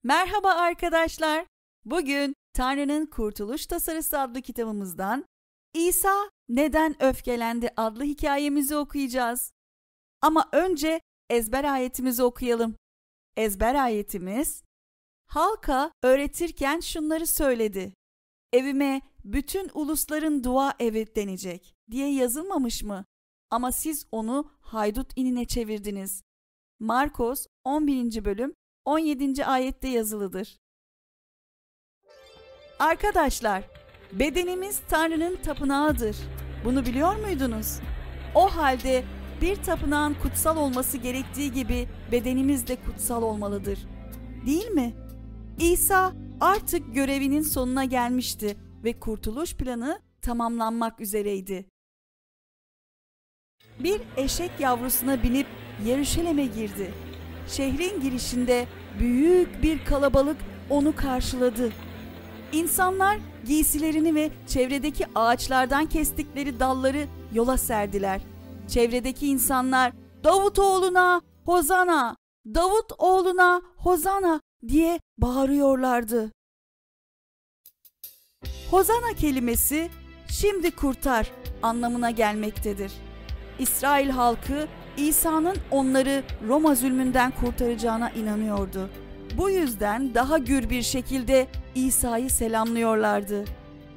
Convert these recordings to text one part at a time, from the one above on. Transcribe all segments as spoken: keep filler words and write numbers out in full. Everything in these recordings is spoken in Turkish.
Merhaba arkadaşlar. Bugün Tanrı'nın Kurtuluş Tasarısı adlı kitabımızdan İsa Neden Öfkelendi adlı hikayemizi okuyacağız. Ama önce ezber ayetimizi okuyalım. Ezber ayetimiz, halka öğretirken şunları söyledi. Evime bütün ulusların dua evi denecek diye yazılmamış mı? Ama siz onu haydut inine çevirdiniz. Markos on birinci bölüm on yedinci ayette yazılıdır. Arkadaşlar, bedenimiz Tanrı'nın tapınağıdır. Bunu biliyor muydunuz? O halde bir tapınağın kutsal olması gerektiği gibi bedenimiz de kutsal olmalıdır. Değil mi? İsa artık görevinin sonuna gelmişti ve kurtuluş planı tamamlanmak üzereydi. Bir eşek yavrusuna binip Yeruşalim'e girdi. Şehrin girişinde büyük bir kalabalık onu karşıladı. İnsanlar giysilerini ve çevredeki ağaçlardan kestikleri dalları yola serdiler. Çevredeki insanlar "Davut oğluna Hozana! Davut oğluna Hozana!" diye bağırıyorlardı. Hozana kelimesi "şimdi kurtar" anlamına gelmektedir. İsrail halkı İsa'nın onları Roma zulmünden kurtaracağına inanıyordu. Bu yüzden daha gür bir şekilde İsa'yı selamlıyorlardı.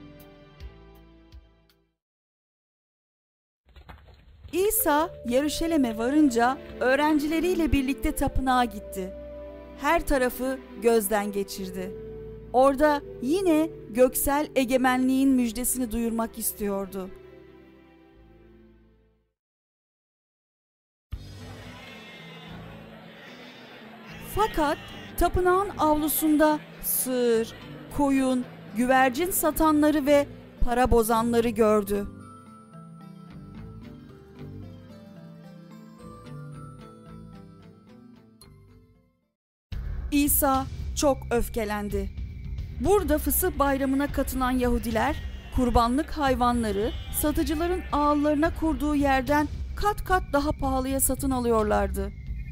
İsa Yeruşalim'e varınca öğrencileriyle birlikte tapınağa gitti. Her tarafı gözden geçirdi. Orada yine göksel egemenliğin müjdesini duyurmak istiyordu. Fakat tapınağın avlusunda sığır, koyun, güvercin satanları ve para bozanları gördü. İsa çok öfkelendi. Burada Fısıh Bayramı'na katılan Yahudiler, kurbanlık hayvanları satıcıların ağıllarına kurduğu yerden kat kat daha pahalıya satın alıyorlardı.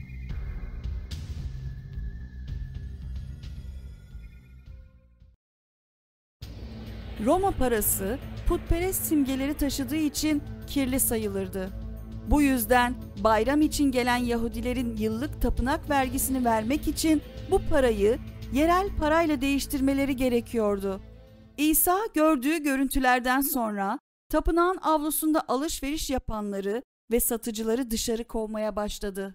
Roma parası putperest simgeleri taşıdığı için kirli sayılırdı. Bu yüzden bayram için gelen Yahudilerin yıllık tapınak vergisini vermek için bu parayı yerel parayla değiştirmeleri gerekiyordu. İsa gördüğü görüntülerden sonra tapınağın avlusunda alışveriş yapanları ve satıcıları dışarı kovmaya başladı.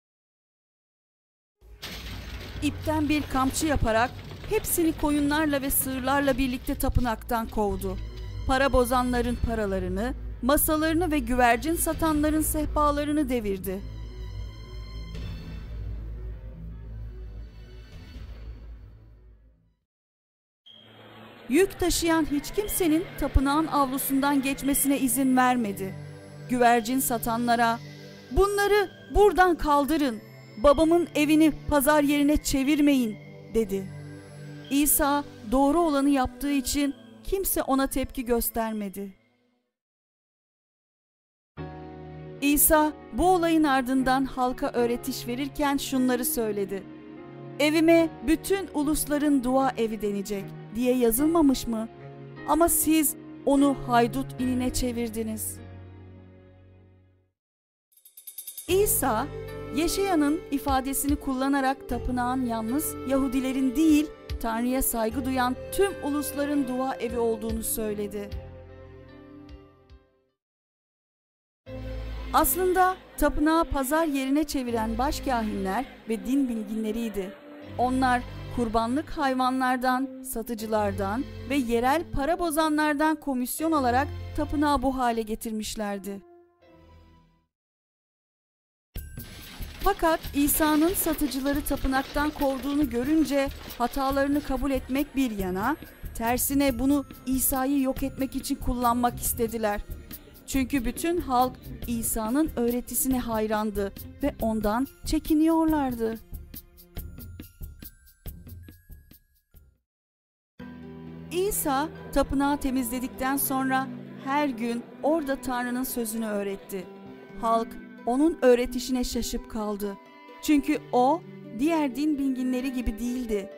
İpten bir kamçı yaparak hepsini koyunlarla ve sığırlarla birlikte tapınaktan kovdu. Para bozanların paralarını, masalarını ve güvercin satanların sehpalarını devirdi. Yük taşıyan hiç kimsenin tapınağın avlusundan geçmesine izin vermedi. Güvercin satanlara, "Bunları buradan kaldırın, babamın evini pazar yerine çevirmeyin," dedi. İsa doğru olanı yaptığı için kimse ona tepki göstermedi. İsa bu olayın ardından halka öğretiş verirken şunları söyledi. "Evime bütün ulusların dua evi denecek diye yazılmamış mı? Ama siz onu haydut inine çevirdiniz." İsa, Yeşaya'nın ifadesini kullanarak tapınağın yalnız Yahudilerin değil, Tanrı'ya saygı duyan tüm ulusların dua evi olduğunu söyledi. Aslında tapınağı pazar yerine çeviren başkâhinler ve din bilginleriydi. Onlar kurbanlık hayvanlardan, satıcılardan ve yerel para bozanlardan komisyon alarak tapınağı bu hale getirmişlerdi. Fakat İsa'nın satıcıları tapınaktan kovduğunu görünce hatalarını kabul etmek bir yana, tersine bunu İsa'yı yok etmek için kullanmak istediler. Çünkü bütün halk İsa'nın öğretisine hayrandı ve ondan çekiniyorlardı. İsa tapınağı temizledikten sonra her gün orada Tanrı'nın sözünü öğretti. Halk onun öğretişine şaşıp kaldı. Çünkü o diğer din bilginleri gibi değildi.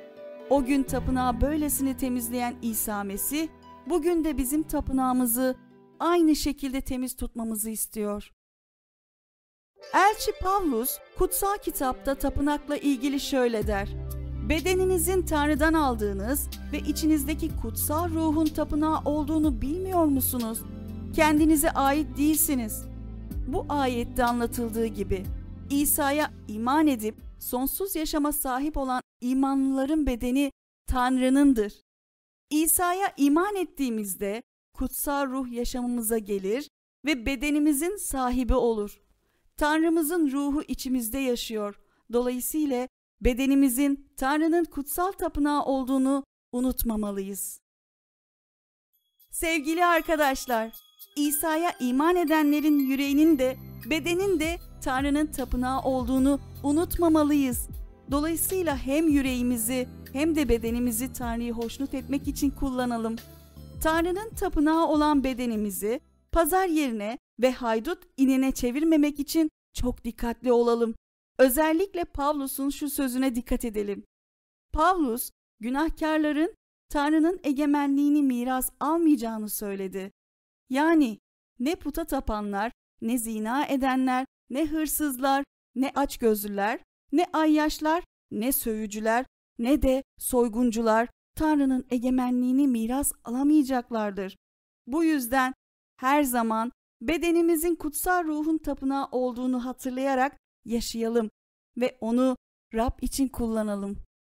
O gün tapınağı böylesine temizleyen İsa Mesih, bugün de bizim tapınağımızı aynı şekilde temiz tutmamızı istiyor. Elçi Pavlus, kutsal kitapta tapınakla ilgili şöyle der: bedeninizin Tanrı'dan aldığınız ve içinizdeki kutsal ruhun tapınağı olduğunu bilmiyor musunuz? Kendinize ait değilsiniz. Bu ayette anlatıldığı gibi İsa'ya iman edip sonsuz yaşama sahip olan imanlıların bedeni Tanrı'nındır. İsa'ya iman ettiğimizde kutsal ruh yaşamımıza gelir ve bedenimizin sahibi olur. Tanrımızın ruhu içimizde yaşıyor. Dolayısıyla bedenimizin Tanrı'nın kutsal tapınağı olduğunu unutmamalıyız. Sevgili arkadaşlar, İsa'ya iman edenlerin yüreğinin de bedenin de Tanrı'nın tapınağı olduğunu unutmamalıyız. Dolayısıyla hem yüreğimizi hem de bedenimizi Tanrı'yı hoşnut etmek için kullanalım. Tanrı'nın tapınağı olan bedenimizi pazar yerine ve haydut inine çevirmemek için çok dikkatli olalım. Özellikle Pavlus'un şu sözüne dikkat edelim. Pavlus, günahkarların Tanrı'nın egemenliğini miras almayacağını söyledi. Yani ne puta tapanlar, ne zina edenler, ne hırsızlar, ne açgözlüler, ne ayyaşlar, ne sövücüler, ne de soyguncular Tanrı'nın egemenliğini miras alamayacaklardır. Bu yüzden her zaman bedenimizin kutsal ruhun tapınağı olduğunu hatırlayarak yaşayalım ve onu Rab için kullanalım.